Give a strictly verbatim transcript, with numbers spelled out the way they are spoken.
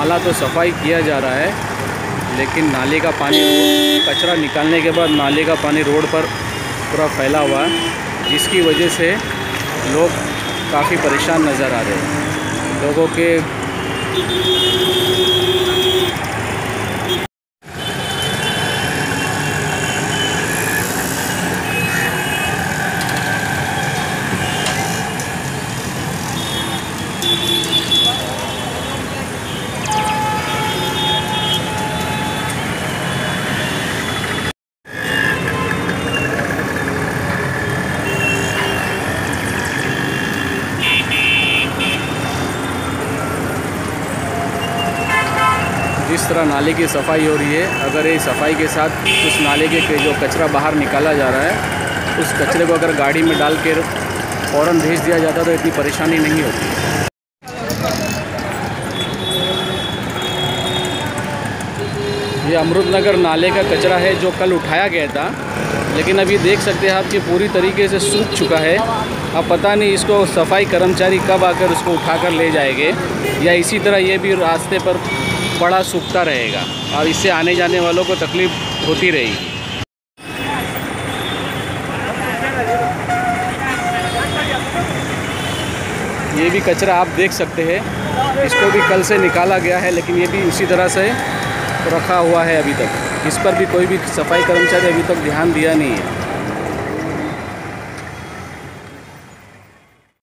नाला तो सफाई किया जा रहा है, लेकिन नाले का पानी, कचरा निकालने के बाद नाले का पानी रोड पर पूरा फैला हुआ है, जिसकी वजह से लोग काफ़ी परेशान नज़र आ रहे हैं। लोगों के जिस तरह नाले की सफाई हो रही है, अगर ये सफाई के साथ उस नाले के जो कचरा बाहर निकाला जा रहा है, उस कचरे को अगर गाड़ी में डाल कर फ़ौरन भेज दिया जाता तो इतनी परेशानी नहीं होती। ये अमृतनगर नाले का कचरा है जो कल उठाया गया था, लेकिन अब ये देख सकते हैं आप कि पूरी तरीके से सूख चुका है। अब पता नहीं इसको सफाई कर्मचारी कब आकर उसको उठाकर ले जाएंगे, या इसी तरह ये भी रास्ते पर बड़ा सूखता रहेगा और इससे आने जाने वालों को तकलीफ़ होती रहेगी। ये भी कचरा आप देख सकते हैं, इसको भी कल से निकाला गया है, लेकिन ये भी उसी तरह से रखा हुआ है अभी तक। इस पर भी कोई भी सफाई कर्मचारी अभी तक ध्यान दिया नहीं है।